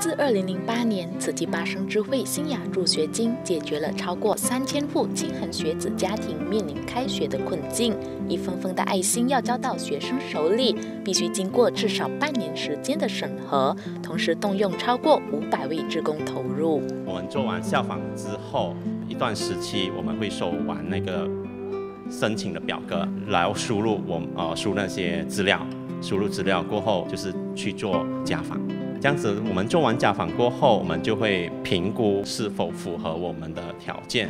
自2008年慈济巴生智慧新雅助学金解决了超过3000户清寒学子家庭面临开学的困境，一份份的爱心要交到学生手里，必须经过至少半年时间的审核，同时动用超过500位志工投入。 我们做完效访之后，一段时期我们会收完那个申请的表格，然后输入那些资料，输入资料过后就是去做家访。这样子，我们做完家访过后，我们就会评估是否符合我们的条件。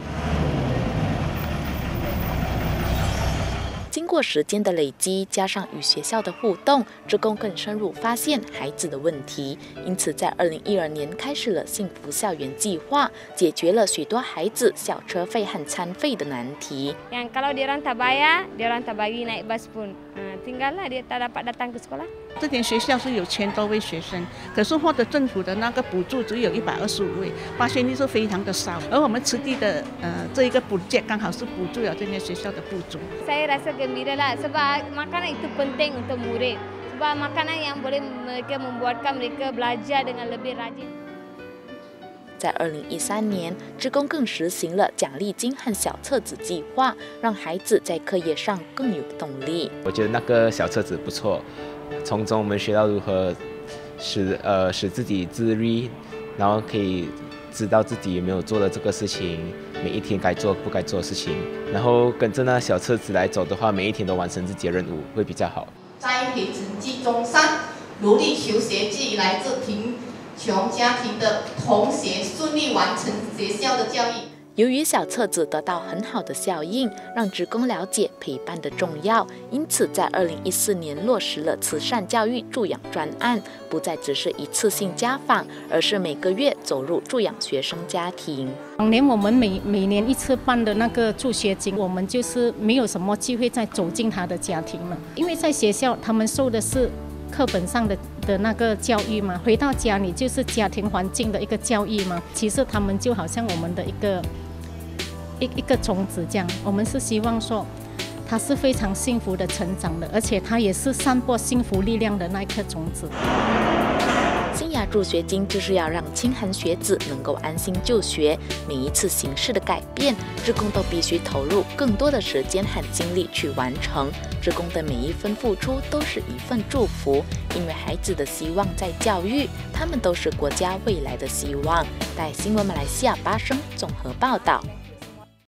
经过时间的累积，加上与学校的互动，志工更深入发现孩子的问题。因此，在2012年开始了幸福校园计划，解决了许多孩子小车费和餐费的难题。 Yang kalau dia orang tak bayar, dia orang tak bagi naik bas pun. Tinggallah dia tak dapat datang ke sekolah. 这间学校是有1000多位学生，可是获得政府的那个补助只有125位，发现率是非常的少。而我们慈济的这一个补贴刚好是补助了这间学校的不足。 Saya rasa gembira lah sebab makanan itu penting untuk murid. Sebab makanan yang boleh mereka membuatkan mereka belajar dengan lebih rajin. 在2013年，志工更实行了奖励金和小册子计划，让孩子在课业上更有动力。 我觉得那个小册子不错，从中我们学到如何使自己自律，然后可以知道自己有没有做了这个事情，每一天该做不该做的事情，然后跟着那小册子来走的话，每一天都完成自己的任务会比较好。 栽培成绩中上，努力求学既来自贫穷家庭的同学顺利完成学校的教育。 由于小册子得到很好的效应，让志工了解陪伴的重要，因此在2014年落实了慈善教育助养专案，不再只是一次性家访，而是每个月走入助养学生家庭。 往年我们每年一次办的那个助学金，我们就是没有什么机会再走进他的家庭了，因为在学校他们受的是课本上的那个教育嘛，回到家里就是家庭环境的一个教育嘛。其实他们就好像我们的一个种子这样，我们是希望说他是非常幸福的成长的，而且他也是散播幸福力量的那一颗种子。 新雅助学金就是要让清寒学子能够安心就学，每一次形式的改变，志工都必须投入更多的时间和精力去完成。志工的每一分付出都是一份祝福，因为孩子的希望在教育，他们都是国家未来的希望。带新闻马来西亚巴生综合报道。